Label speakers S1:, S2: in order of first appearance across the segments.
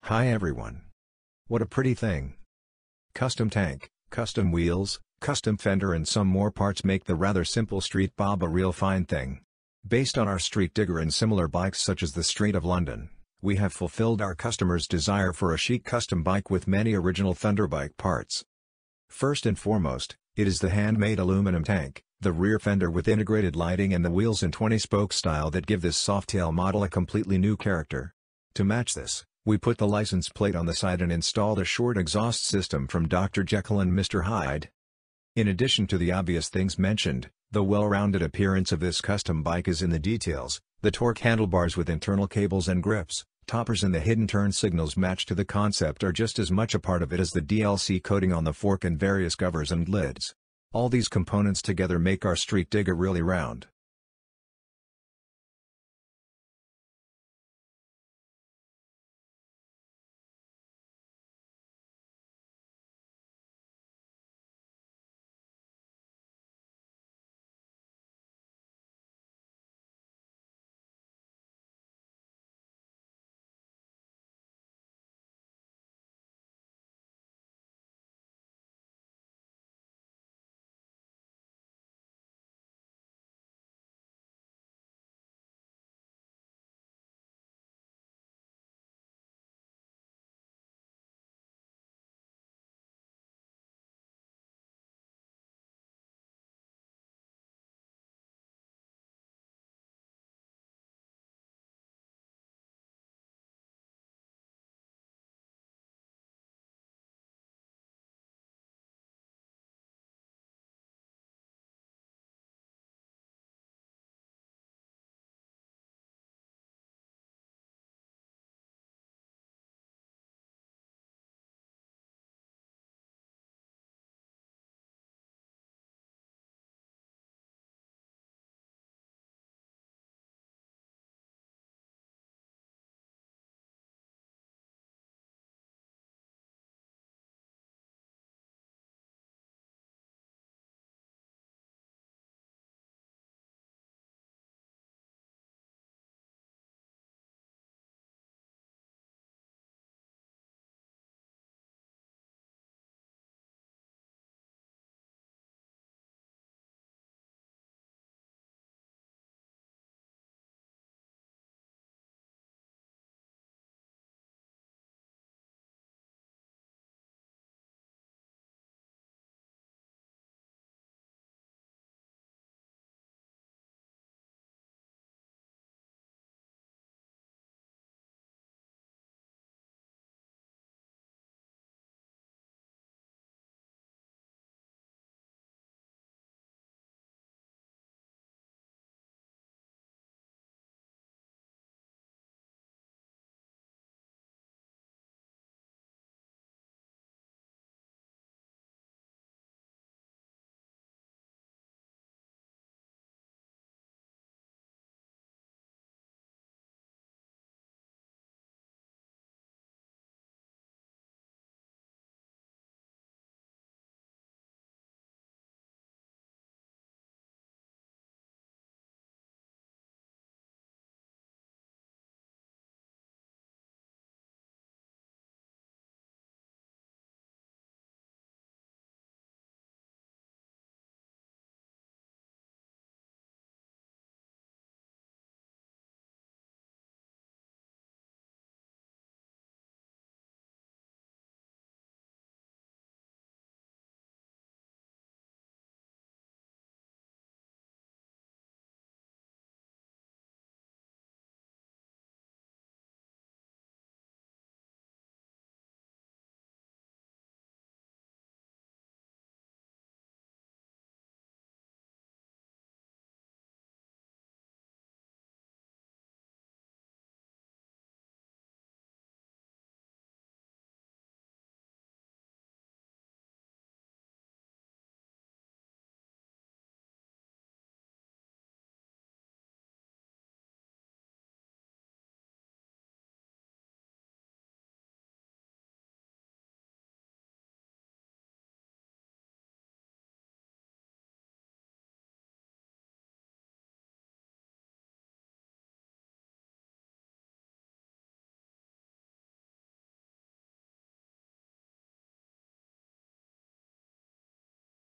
S1: Hi everyone. What a pretty thing. Custom tank, custom wheels, custom fender and some more parts make the rather simple Street Bob a real fine thing. Based on our Street Digger and similar bikes such as the Street of London, we have fulfilled our customers' desire for a chic custom bike with many original Thunderbike parts. First and foremost, it is the handmade aluminum tank, the rear fender with integrated lighting and the wheels in 20-spoke style that give this Softail model a completely new character. To match this, we put the license plate on the side and installed a short exhaust system from Dr. Jekyll and Mr. Hyde. In addition to the obvious things mentioned, the well-rounded appearance of this custom bike is in the details. The torque handlebars with internal cables and grips, toppers and the hidden turn signals matched to the concept are just as much a part of it as the DLC coating on the fork and various covers and lids. All these components together make our Street Digger really round.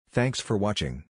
S1: Thanks for watching.